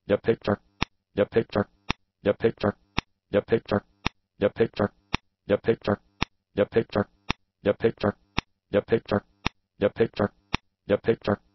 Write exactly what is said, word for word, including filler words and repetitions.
the picture, the picture, the picture, the picture, the picture, the picture, the picture, the picture, the picture, the picture, the picture.